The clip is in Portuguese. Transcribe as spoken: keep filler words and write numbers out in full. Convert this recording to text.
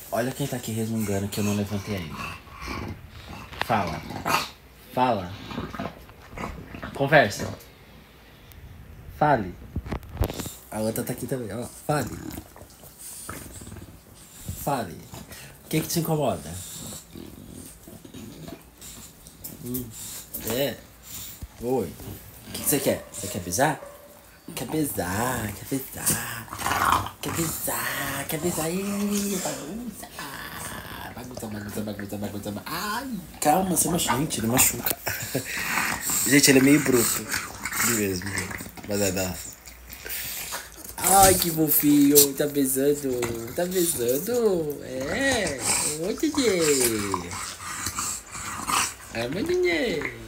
Olha quem tá aqui resmungando que eu não levantei ainda. Fala. Fala. Conversa. Fale. A outra tá aqui também, ó. Fale. Fale. O que que te incomoda? Hum. É. Oi. O que que você quer? Você quer beijar? Quer beijar, quer beijar. Quer beijar, quer beijar. Ih, bagunça. Bagunça, bagunça, bagunça, bagunça. Ai, calma, você machuca. Gente, ele machuca. Gente, ele é meio bruto. Ele mesmo. Mas é da... Ai, que fofinho. Tá beijando. Tá beijando. É. Oi, Titi. É, maninha.